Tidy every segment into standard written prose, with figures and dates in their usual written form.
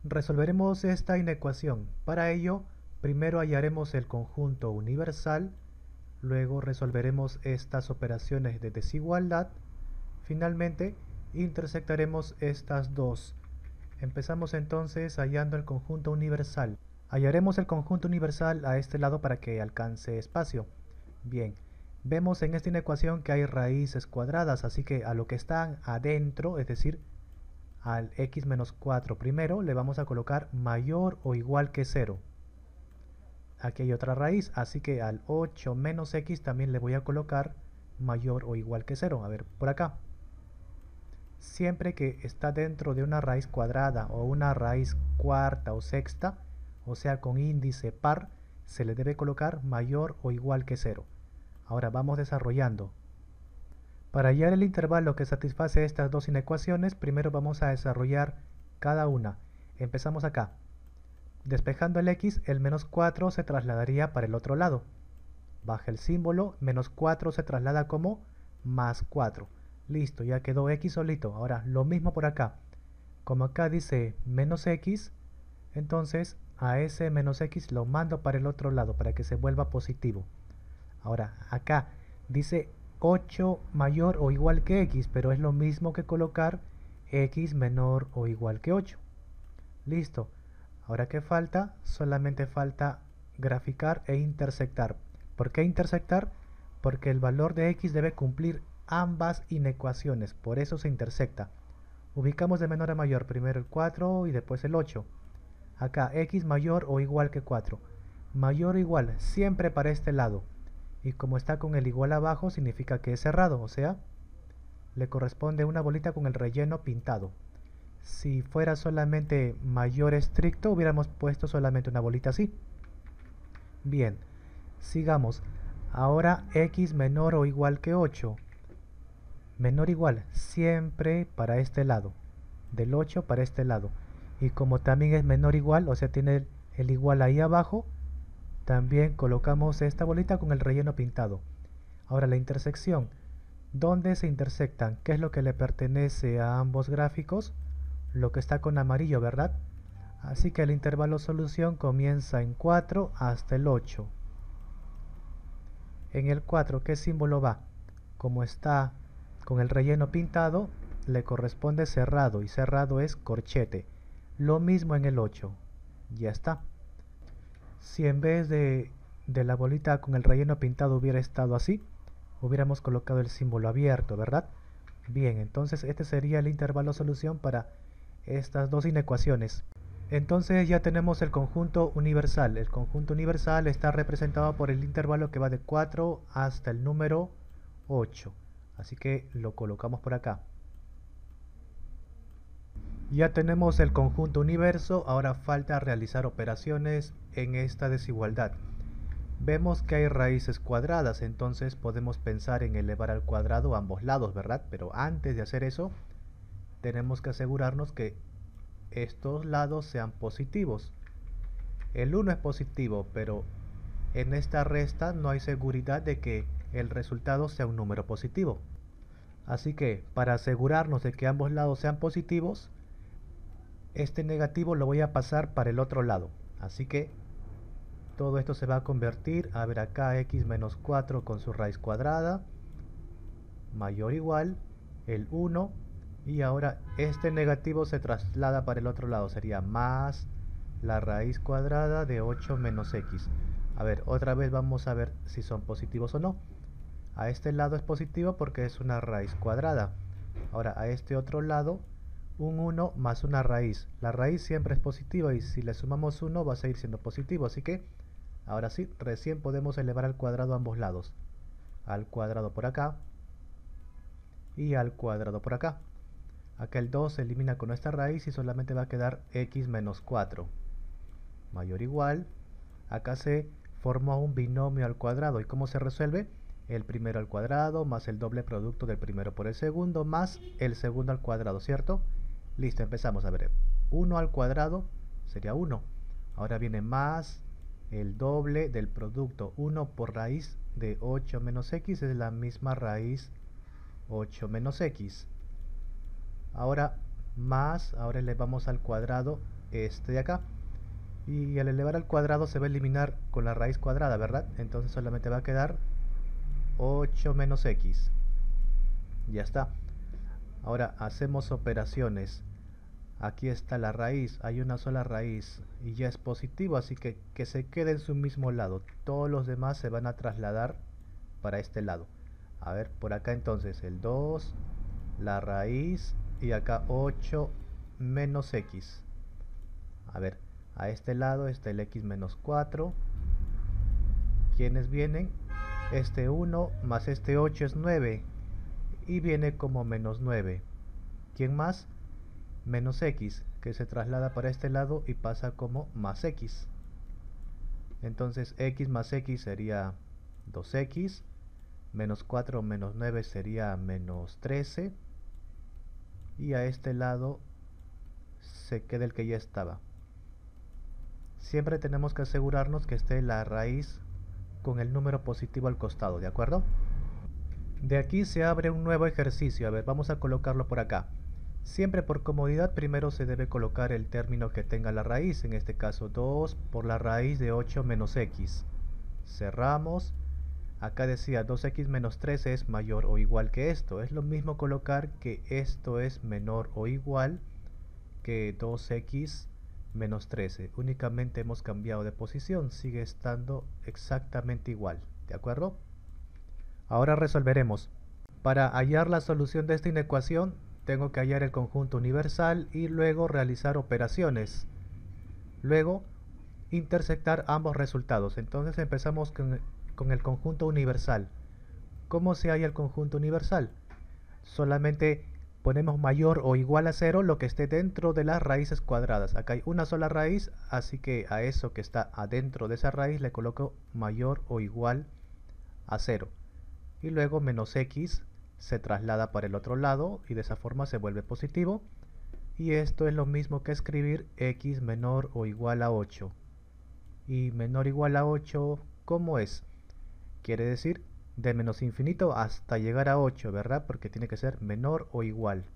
Resolveremos esta inecuación. Para ello, primero hallaremos el conjunto universal, luego resolveremos estas operaciones de desigualdad, finalmente intersectaremos estas dos. Empezamos entonces hallando el conjunto universal. Hallaremos el conjunto universal a este lado para que alcance espacio. Bien, vemos en esta inecuación que hay raíces cuadradas, así que a lo que están adentro, es decir, al x menos 4 primero, le vamos a colocar mayor o igual que 0. Aquí hay otra raíz, así que al 8 menos x también le voy a colocar mayor o igual que 0. A ver, por acá. Siempre que está dentro de una raíz cuadrada o una raíz cuarta o sexta, o sea con índice par, se le debe colocar mayor o igual que 0. Ahora vamos desarrollando. Para hallar el intervalo que satisface estas dos inecuaciones, primero vamos a desarrollar cada una. Empezamos acá. Despejando el x, el menos 4 se trasladaría para el otro lado. Baja el símbolo, menos 4 se traslada como más 4. Listo, ya quedó x solito. Ahora, lo mismo por acá. Como acá dice menos x, entonces a ese menos x lo mando para el otro lado, para que se vuelva positivo. Ahora, acá dice 8 mayor o igual que x, pero es lo mismo que colocar x menor o igual que 8. Listo. Ahora, ¿qué falta? Solamente falta graficar e intersectar. ¿Por qué intersectar? Porque el valor de x debe cumplir ambas inecuaciones, por eso se intersecta. Ubicamos de menor a mayor, primero el 4 y después el 8. Acá, x mayor o igual que 4. Mayor o igual, siempre para este lado. Y como está con el igual abajo, significa que es cerrado, o sea, le corresponde una bolita con el relleno pintado. Si fuera solamente mayor estricto, hubiéramos puesto solamente una bolita así. Bien, sigamos. Ahora x menor o igual que 8. Menor o igual, siempre para este lado. Del 8 para este lado. Y como también es menor o igual, o sea, tiene el igual ahí abajo, también colocamos esta bolita con el relleno pintado. Ahora la intersección. ¿Dónde se intersectan? ¿Qué es lo que le pertenece a ambos gráficos? Lo que está con amarillo, ¿verdad? Así que el intervalo solución comienza en 4 hasta el 8. En el 4, ¿qué símbolo va? Como está con el relleno pintado, le corresponde cerrado, y cerrado es corchete. Lo mismo en el 8. Ya está. Si en vez de la bolita con el relleno pintado hubiera estado así, hubiéramos colocado el símbolo abierto, ¿verdad? Bien, entonces este sería el intervalo solución para estas dos inecuaciones. Entonces ya tenemos el conjunto universal. El conjunto universal está representado por el intervalo que va de 4 hasta el número 8. Así que lo colocamos por acá. Ya tenemos el conjunto universo, ahora falta realizar operaciones en esta desigualdad. Vemos que hay raíces cuadradas, entonces podemos pensar en elevar al cuadrado ambos lados, ¿verdad? Pero antes de hacer eso, tenemos que asegurarnos que estos lados sean positivos. El 1 es positivo, pero en esta resta no hay seguridad de que el resultado sea un número positivo. Así que, para asegurarnos de que ambos lados sean positivos, este negativo lo voy a pasar para el otro lado. Así que todo esto se va a convertir, a ver acá, x menos 4 con su raíz cuadrada, mayor o igual, el 1, y ahora este negativo se traslada para el otro lado, sería más la raíz cuadrada de 8 menos x. A ver, otra vez vamos a ver si son positivos o no. A este lado es positivo porque es una raíz cuadrada. Ahora a este otro lado, un 1 más una raíz. La raíz siempre es positiva y si le sumamos 1 va a seguir siendo positivo, así que ahora sí, recién podemos elevar al cuadrado a ambos lados. Al cuadrado por acá y al cuadrado por acá. Acá el 2 se elimina con nuestra raíz y solamente va a quedar x menos 4. Mayor o igual. Acá se formó un binomio al cuadrado. ¿Y cómo se resuelve? El primero al cuadrado más el doble producto del primero por el segundo más el segundo al cuadrado, ¿cierto? Listo, empezamos a ver. 1 al cuadrado sería 1. Ahora viene más el doble del producto. 1 por raíz de 8 menos x es la misma raíz 8 menos x. Ahora más, ahora elevamos al cuadrado este de acá. Y al elevar al cuadrado se va a eliminar con la raíz cuadrada, ¿verdad? Entonces solamente va a quedar 8 menos x. Ya está. Ahora hacemos operaciones. Aquí está la raíz, hay una sola raíz y ya es positivo, así que se quede en su mismo lado. Todos los demás se van a trasladar para este lado. A ver, por acá entonces el 2, la raíz y acá 8 menos x. A ver, a este lado está el x menos 4. ¿Quiénes vienen? Este 1 más este 8 es 9 y viene como menos 9. ¿Quién más? Menos x, que se traslada para este lado y pasa como más x. Entonces x más x sería 2x, menos 4 menos 9 sería menos 13, y a este lado se queda el que ya estaba. Siempre tenemos que asegurarnos que esté la raíz con el número positivo al costado, ¿de acuerdo? De aquí se abre un nuevo ejercicio. A ver, vamos a colocarlo por acá. Siempre por comodidad primero se debe colocar el término que tenga la raíz, en este caso 2 por la raíz de 8 menos x. Cerramos. Acá decía 2x menos 13 es mayor o igual que esto. Es lo mismo colocar que esto es menor o igual que 2x menos 13. Únicamente hemos cambiado de posición, sigue estando exactamente igual. ¿De acuerdo? Ahora resolveremos. Para hallar la solución de esta inecuación, tengo que hallar el conjunto universal y luego realizar operaciones. Luego, intersectar ambos resultados. Entonces empezamos con el conjunto universal. ¿Cómo se halla el conjunto universal? Solamente ponemos mayor o igual a 0 lo que esté dentro de las raíces cuadradas. Acá hay una sola raíz, así que a eso que está adentro de esa raíz le coloco mayor o igual a 0. Y luego menos x se traslada para el otro lado y de esa forma se vuelve positivo. Y esto es lo mismo que escribir x menor o igual a 8. Y menor o igual a 8, ¿cómo es? Quiere decir de menos infinito hasta llegar a 8, ¿verdad? Porque tiene que ser menor o igual.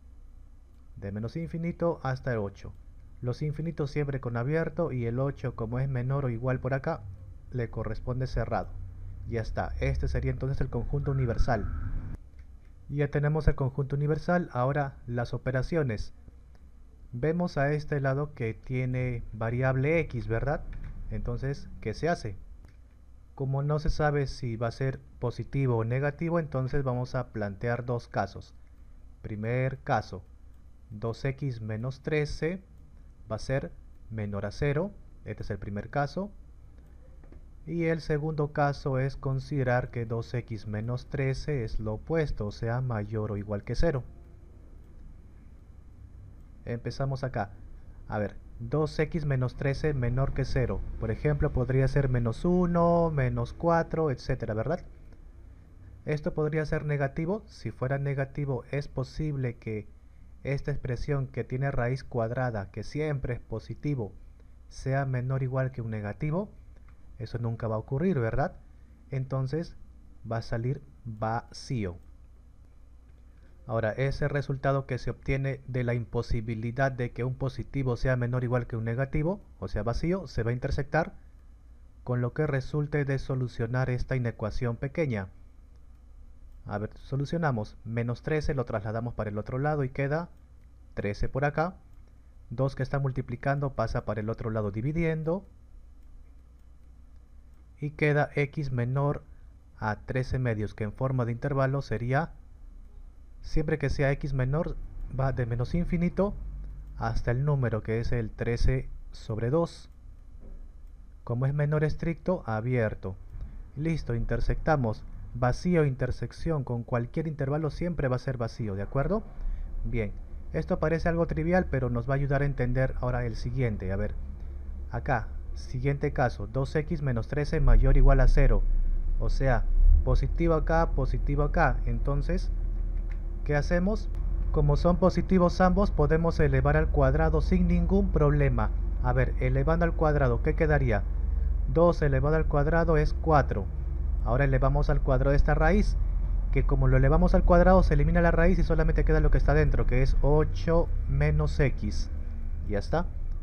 De menos infinito hasta el 8. Los infinitos siempre con abierto y el 8, como es menor o igual por acá, le corresponde cerrado. Ya está. Este sería entonces el conjunto universal. Ya tenemos el conjunto universal. Ahora las operaciones. Vemos a este lado que tiene variable x, ¿verdad? Entonces, ¿qué se hace? Como no se sabe si va a ser positivo o negativo, entonces vamos a plantear dos casos. Primer caso, 2x menos 13 va a ser menor a 0. Este es el primer caso. Y el segundo caso es considerar que 2x menos 13 es lo opuesto, o sea, mayor o igual que 0. Empezamos acá. A ver, 2x menos 13 menor que 0. Por ejemplo, podría ser menos 1, menos 4, etcétera, ¿verdad? Esto podría ser negativo. Si fuera negativo, es posible que esta expresión que tiene raíz cuadrada, que siempre es positivo, sea menor o igual que un negativo. Eso nunca va a ocurrir, ¿verdad? Entonces va a salir vacío. Ahora, ese resultado que se obtiene de la imposibilidad de que un positivo sea menor o igual que un negativo, o sea vacío, se va a intersectar con lo que resulte de solucionar esta inecuación pequeña. A ver, solucionamos. Menos 13 lo trasladamos para el otro lado y queda 13 por acá. 2 que está multiplicando pasa para el otro lado dividiendo. Y queda x menor a 13 medios, que en forma de intervalo sería, siempre que sea x menor, va de menos infinito hasta el número que es el 13 sobre 2. Como es menor estricto, abierto. Listo, intersectamos. Vacío, intersección con cualquier intervalo siempre va a ser vacío, ¿de acuerdo? Bien, esto parece algo trivial, pero nos va a ayudar a entender ahora el siguiente. A ver, acá. Siguiente caso, 2x menos 13 mayor o igual a 0. O sea, positivo acá, positivo acá. Entonces, ¿qué hacemos? Como son positivos ambos, podemos elevar al cuadrado sin ningún problema. A ver, elevando al cuadrado, ¿qué quedaría? 2 elevado al cuadrado es 4. Ahora elevamos al cuadrado esta raíz, que como lo elevamos al cuadrado se elimina la raíz y solamente queda lo que está dentro, que es 8 menos x. Ya está.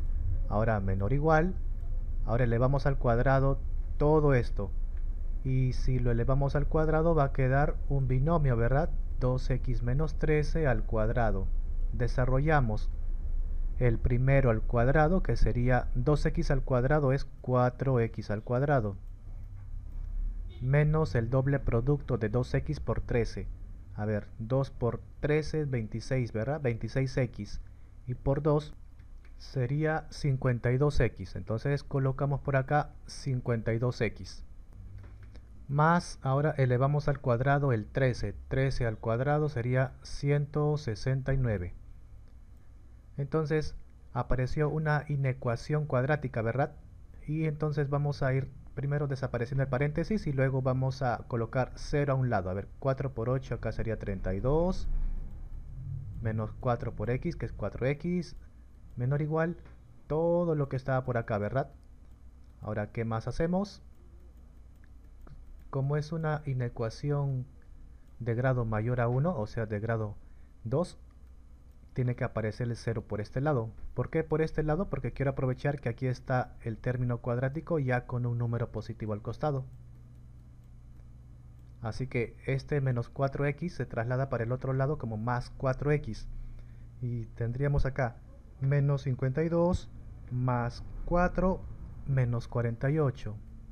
Ahora menor o igual. Ahora elevamos al cuadrado todo esto. Y si lo elevamos al cuadrado va a quedar un binomio, ¿verdad? 2x menos 13 al cuadrado. Desarrollamos el primero al cuadrado, que sería 2x al cuadrado es 4x al cuadrado. Menos el doble producto de 2x por 13. A ver, 2 por 13 es 26, ¿verdad? 26x. Y por 2 sería 52x. Entonces colocamos por acá 52x. Más, ahora elevamos al cuadrado el 13. 13 al cuadrado sería 169. Entonces apareció una inecuación cuadrática, ¿verdad? Y entonces vamos a ir primero desapareciendo el paréntesis y luego vamos a colocar 0 a un lado. A ver, 4 por 8 acá sería 32. Menos 4 por x, que es 4x. Menor o igual todo lo que estaba por acá, ¿verdad? Ahora, ¿qué más hacemos? Como es una inecuación de grado mayor a 1, o sea, de grado 2, tiene que aparecer el 0 por este lado. ¿Por qué por este lado? Porque quiero aprovechar que aquí está el término cuadrático ya con un número positivo al costado. Así que este menos 4x se traslada para el otro lado como más 4x. Y tendríamos acá menos 52 más 4 menos 48.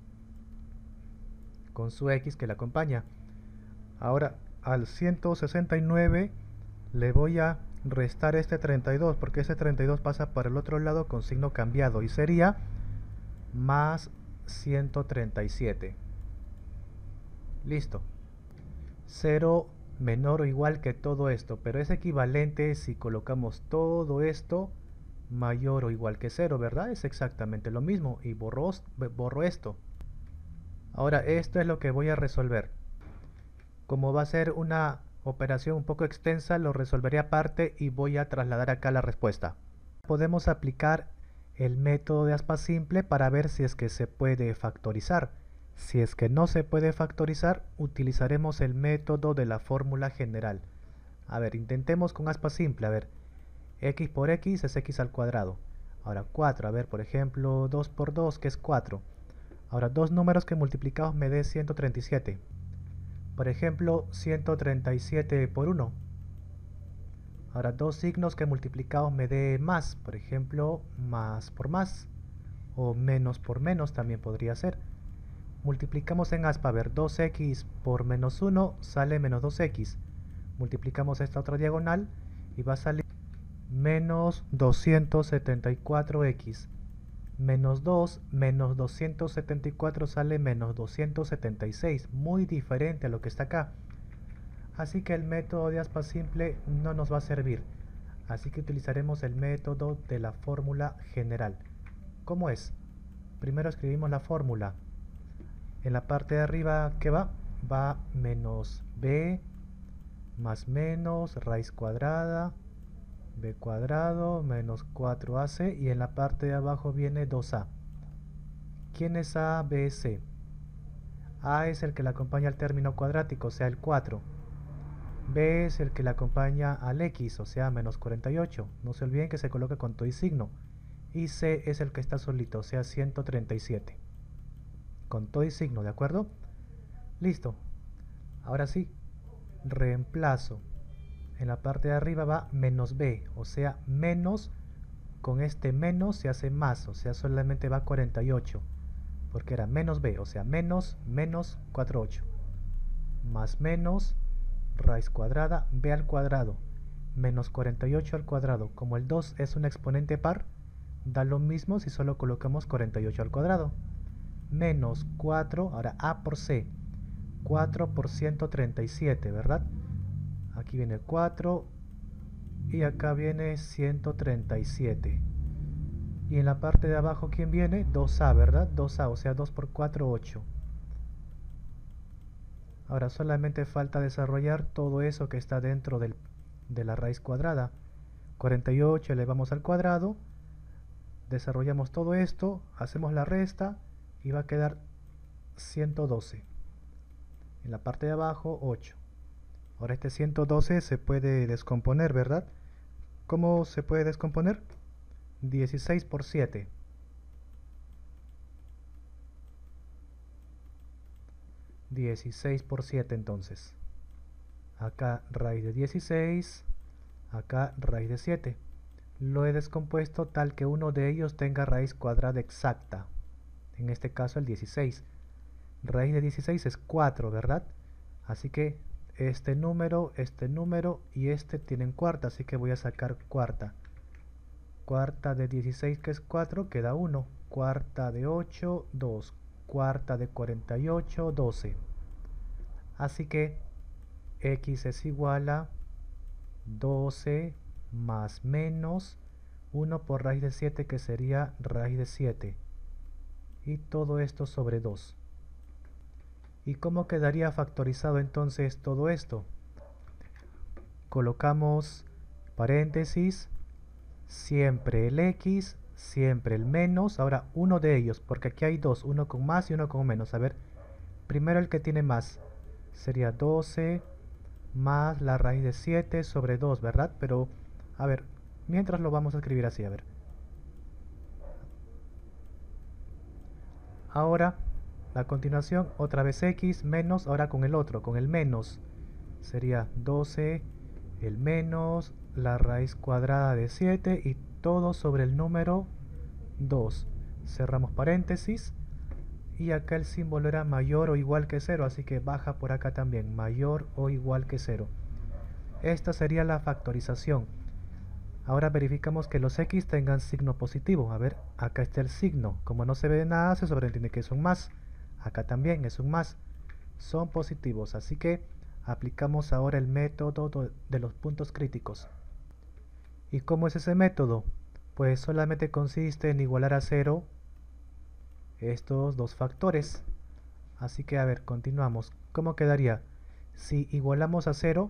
Con su x que le acompaña. Ahora al 169 le voy a restar este 32 porque ese 32 pasa para el otro lado con signo cambiado y sería más 137. Listo. 0 menor o igual que todo esto, pero es equivalente si colocamos todo esto mayor o igual que 0, ¿verdad? Es exactamente lo mismo y borro esto. Ahora esto es lo que voy a resolver. Como va a ser una operación un poco extensa, lo resolveré aparte y voy a trasladar acá la respuesta. Podemos aplicar el método de aspa simple para ver si es que se puede factorizar. Si es que no se puede factorizar, utilizaremos el método de la fórmula general. A ver, intentemos con aspa simple. A ver, x por x es x al cuadrado. Ahora 4, a ver, por ejemplo, 2 por 2, que es 4. Ahora, dos números que multiplicados me dé 137. Por ejemplo, 137 por 1. Ahora, dos signos que multiplicados me dé más. Por ejemplo, más por más. O menos por menos también podría ser. Multiplicamos en aspa, a ver, 2x por menos 1 sale menos 2x. Multiplicamos esta otra diagonal y va a salir menos 274x. Menos 2 menos 274 sale menos 276, muy diferente a lo que está acá. Así que el método de aspa simple no nos va a servir. Así que utilizaremos el método de la fórmula general. ¿Cómo es? Primero escribimos la fórmula. En la parte de arriba, ¿qué va? Va menos b más menos raíz cuadrada b cuadrado menos 4ac y en la parte de abajo viene 2a. ¿Quién es a, b, c? A es el que le acompaña al término cuadrático, o sea el 4. B es el que le acompaña al x, o sea menos 48. No se olviden que se coloca con todo y signo. Y c es el que está solito, o sea 137. Con todo y signo, ¿de acuerdo? Listo. Ahora sí, reemplazo. En la parte de arriba va menos b, o sea menos, con este menos se hace más, o sea solamente va 48, porque era menos b, o sea menos 48, más menos raíz cuadrada b al cuadrado, menos 48 al cuadrado. Como el 2 es un exponente par, da lo mismo si solo colocamos 48 al cuadrado. Menos 4, ahora a por c, 4 por 137, ¿verdad? Aquí viene 4 y acá viene 137. Y en la parte de abajo, ¿quién viene? 2a, ¿verdad? 2a, o sea 2 por 4, 8. Ahora solamente falta desarrollar todo eso que está dentro de la raíz cuadrada. 48 elevamos al cuadrado, desarrollamos todo esto, hacemos la resta y va a quedar 112. En la parte de abajo, 8. Ahora este 112 se puede descomponer, ¿verdad? ¿Cómo se puede descomponer? 16 por 7. 16 por 7 entonces. Acá raíz de 16, acá raíz de 7. Lo he descompuesto tal que uno de ellos tenga raíz cuadrada exacta. En este caso el 16. Raíz de 16 es 4, ¿verdad? Así que este número y este tienen cuarta, así que voy a sacar cuarta. Cuarta de 16, que es 4, queda 1. Cuarta de 8, 2. Cuarta de 48, 12. Así que x es igual a 12 más menos 1 por raíz de 7, que sería raíz de 7. Y todo esto sobre 2. ¿Y cómo quedaría factorizado entonces todo esto? Colocamos paréntesis, siempre el x, siempre el menos. Ahora uno de ellos, porque aquí hay dos, uno con más y uno con menos. A ver, primero el que tiene más sería 12 más la raíz de 7 sobre 2, ¿verdad? Pero, a ver, mientras lo vamos a escribir así, a ver. Ahora, a continuación, otra vez x menos, ahora con el otro, con el menos. Sería 12, el menos, la raíz cuadrada de 7 y todo sobre el número 2. Cerramos paréntesis. Y acá el símbolo era mayor o igual que 0, así que baja por acá también, mayor o igual que 0. Esta sería la factorización. Ahora verificamos que los x tengan signo positivo. A ver, acá está el signo. Como no se ve nada, se sobreentiende que es un más. Acá también es un más. Son positivos, así que aplicamos ahora el método de los puntos críticos. ¿Y cómo es ese método? Pues solamente consiste en igualar a 0 estos dos factores. Así que a ver, continuamos. ¿Cómo quedaría? Si igualamos a 0,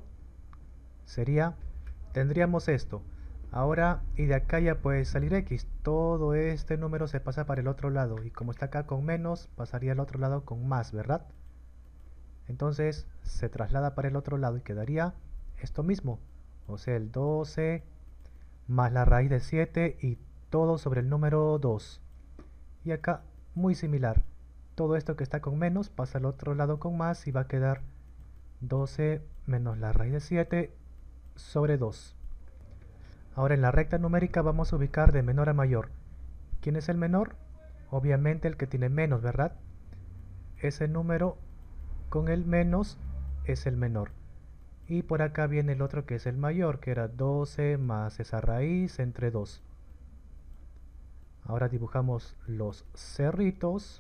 tendríamos esto. Ahora, y de acá ya puede salir x. Todo este número se pasa para el otro lado. Y como está acá con menos, pasaría al otro lado con más, ¿verdad? Entonces se traslada para el otro lado y quedaría esto mismo. O sea, el 12 más la raíz de 7 y todo sobre el número 2. Y acá muy similar. Todo esto que está con menos pasa al otro lado con más y va a quedar 12 menos la raíz de 7 sobre 2. Ahora en la recta numérica vamos a ubicar de menor a mayor. ¿Quién es el menor? Obviamente el que tiene menos, ¿verdad? Ese número con el menos es el menor. Y por acá viene el otro que es el mayor, que era 12 más esa raíz entre 2. Ahora dibujamos los cerritos.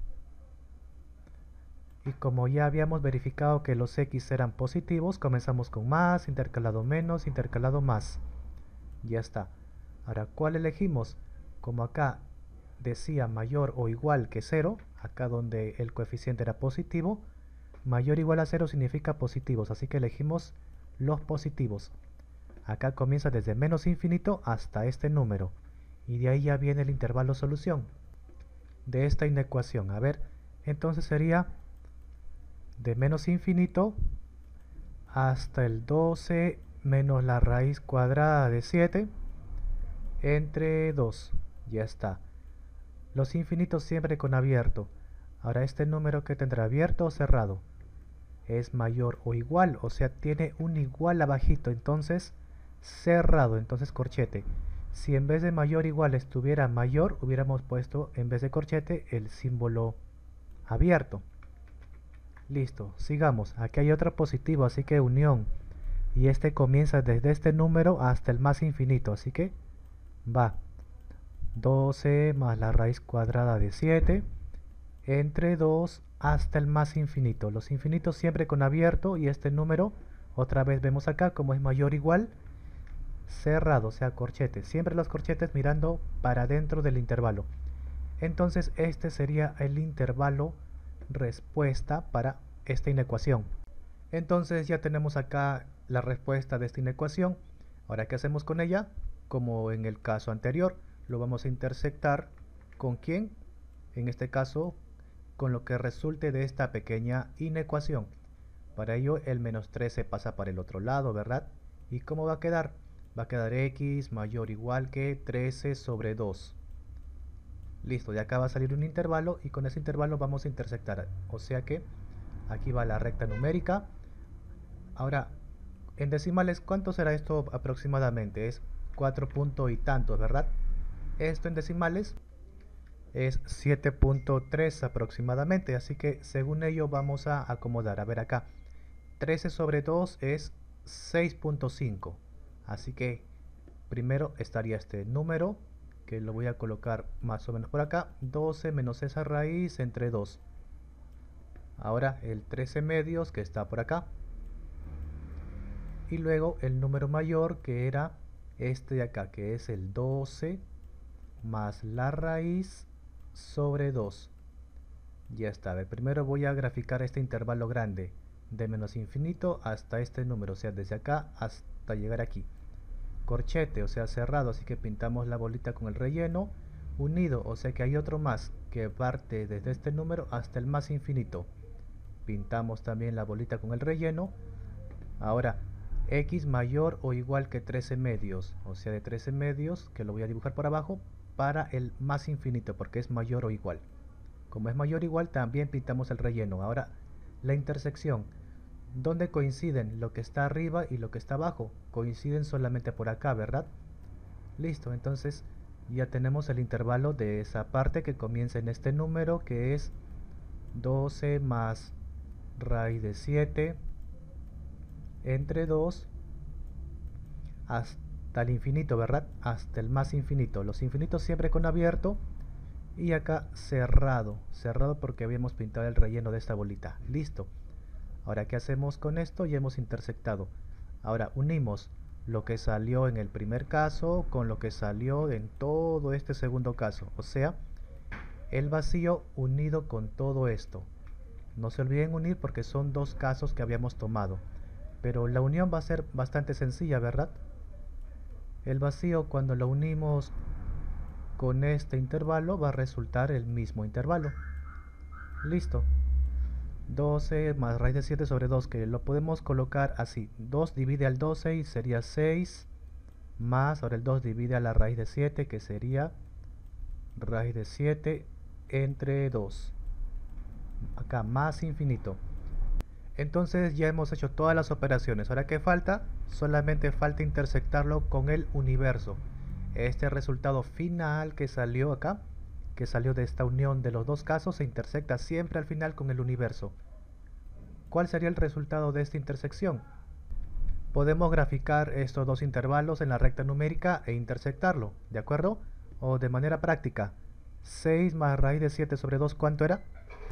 Y como ya habíamos verificado que los x eran positivos, comenzamos con más, intercalado menos, intercalado más. Ya está. Ahora, ¿cuál elegimos? Como acá decía mayor o igual que 0, acá donde el coeficiente era positivo, mayor o igual a 0 significa positivos, así que elegimos los positivos. Acá comienza desde menos infinito hasta este número, y de ahí ya viene el intervalo solución de esta inecuación. A ver, entonces sería de menos infinito hasta el 12 menos la raíz cuadrada de 7 entre 2. Ya está. Los infinitos siempre con abierto. Ahora este número que tendrá abierto o cerrado es mayor o igual, o sea, tiene un igual abajito, entonces cerrado, entonces corchete. Si en vez de mayor igual estuviera mayor, hubiéramos puesto en vez de corchete el símbolo abierto. Listo, sigamos. Aquí hay otro positivo, así que unión. Y este comienza desde este número hasta el más infinito, así que va 12 más la raíz cuadrada de 7 entre 2 hasta el más infinito. Los infinitos siempre con abierto y este número, otra vez vemos acá como es mayor o igual, cerrado, o sea corchete. Siempre los corchetes mirando para dentro del intervalo. Entonces este sería el intervalo respuesta para esta inecuación. Entonces ya tenemos acá la respuesta de esta inecuación. Ahora, ¿qué hacemos con ella? Como en el caso anterior, lo vamos a intersectar ¿con quién? En este caso, con lo que resulte de esta pequeña inecuación. Para ello, el menos 13 pasa para el otro lado, ¿verdad? ¿Y cómo va a quedar? Va a quedar x mayor o igual que 13 sobre 2. Listo, de acá va a salir un intervalo y con ese intervalo vamos a intersectar. O sea que aquí va la recta numérica. Ahora, en decimales, ¿cuánto será esto aproximadamente? Es 4 punto y tantos, ¿verdad? Esto en decimales es 7.3 aproximadamente, así que según ello vamos a acomodar. A ver acá, 13 sobre 2 es 6.5, así que primero estaría este número, que lo voy a colocar más o menos por acá, 12 menos esa raíz entre 2. Ahora el 13 medios que está por acá. Y luego el número mayor que era este de acá, que es el 12 más la raíz sobre 2. Ya está. Primero voy a graficar este intervalo grande, de menos infinito hasta este número, o sea, desde acá hasta llegar aquí. Corchete, o sea, cerrado, así que pintamos la bolita con el relleno. Unido, o sea que hay otro más que parte desde este número hasta el más infinito. Pintamos también la bolita con el relleno. Ahora, x mayor o igual que 13 medios, o sea, de 13 medios, que lo voy a dibujar por abajo, para el más infinito, porque es mayor o igual. Como es mayor o igual, también pintamos el relleno. Ahora, la intersección. ¿Dónde coinciden lo que está arriba y lo que está abajo? Coinciden solamente por acá, ¿verdad? Listo, entonces ya tenemos el intervalo de esa parte que comienza en este número, que es 12 más raíz de 7 entre 2 hasta el infinito, ¿verdad? Hasta el más infinito. Los infinitos siempre con abierto. Y acá cerrado. Cerrado porque habíamos pintado el relleno de esta bolita. Listo. Ahora, ¿qué hacemos con esto? Ya hemos intersectado. Ahora, unimos lo que salió en el primer caso con lo que salió en todo este segundo caso. O sea, el vacío unido con todo esto. No se olviden unir porque son dos casos que habíamos tomado. Pero la unión va a ser bastante sencilla, ¿verdad? El vacío, cuando lo unimos con este intervalo, va a resultar el mismo intervalo. Listo. 12 más raíz de 7 sobre 2, que lo podemos colocar así. 2 divide al 12 y sería 6, más, ahora el 2 divide a la raíz de 7, que sería raíz de 7 entre 2. Acá más infinito. Entonces ya hemos hecho todas las operaciones. Ahora, ¿qué falta? Solamente falta intersectarlo con el universo. Este resultado final que salió acá, que salió de esta unión de los dos casos, se intersecta siempre al final con el universo. ¿Cuál sería el resultado de esta intersección? Podemos graficar estos dos intervalos en la recta numérica e intersectarlo, ¿de acuerdo? O de manera práctica, 6 más raíz de 7 sobre 2, ¿cuánto era?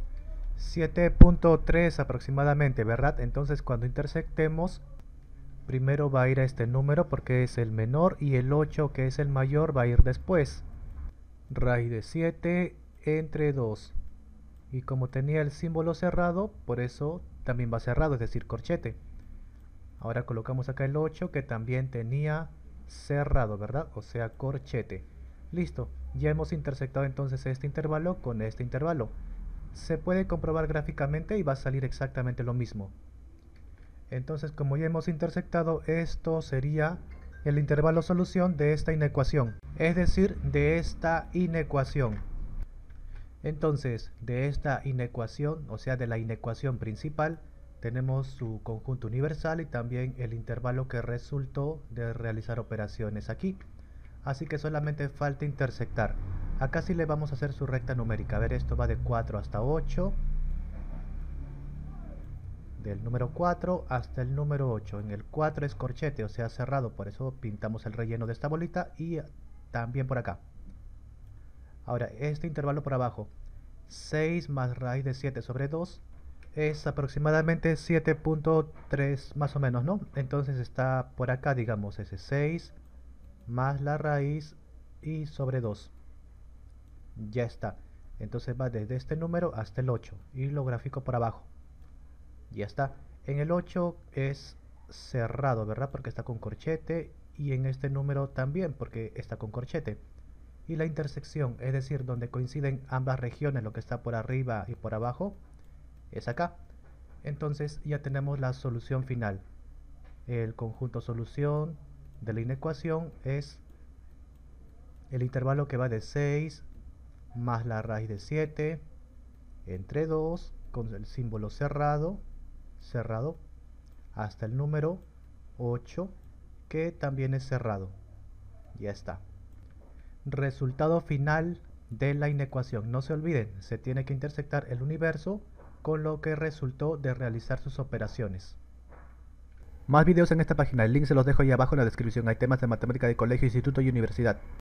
7.3 aproximadamente, ¿verdad? Entonces cuando intersectemos, primero va a ir a este número porque es el menor y el 8, que es el mayor, va a ir después. Raíz de 7 entre 2. Y como tenía el símbolo cerrado, por eso también va cerrado, es decir, corchete. Ahora colocamos acá el 8 que también tenía cerrado, ¿verdad? O sea, corchete. Listo, ya hemos intersectado entonces este intervalo con este intervalo. Se puede comprobar gráficamente y va a salir exactamente lo mismo. Entonces, como ya hemos intersectado, esto sería el intervalo solución de esta inecuación, es decir, de esta inecuación. Entonces, de esta inecuación, o sea, de la inecuación principal, tenemos su conjunto universal y también el intervalo que resultó de realizar operaciones aquí. Así que solamente falta intersectar. Acá sí le vamos a hacer su recta numérica. A ver, esto va de 4 hasta 8. Del número 4 hasta el número 8. En el 4 es corchete, o sea, cerrado. Por eso pintamos el relleno de esta bolita y también por acá. Ahora, este intervalo por abajo, 6 más raíz de 7 sobre 2, es aproximadamente 7.3 más o menos, ¿no? Entonces está por acá, digamos, ese 6 más la raíz y sobre 2. Ya está. Entonces va desde este número hasta el 8 y lo grafico por abajo. Ya está. En el 8 es cerrado, ¿verdad? Porque está con corchete, y en este número también porque está con corchete. Y la intersección, es decir, donde coinciden ambas regiones, lo que está por arriba y por abajo, es acá. Entonces ya tenemos la solución final. El conjunto solución de la inecuación es el intervalo que va de 6 más la raíz de 7 entre 2 con el símbolo cerrado, hasta el número 8 que también es cerrado. Ya está. Resultado final de la inecuación. No se olviden, se tiene que intersectar el universo con lo que resultó de realizar sus operaciones. Más videos en esta página, el link se los dejo ahí abajo en la descripción. Hay temas de matemática de colegio, instituto y universidad.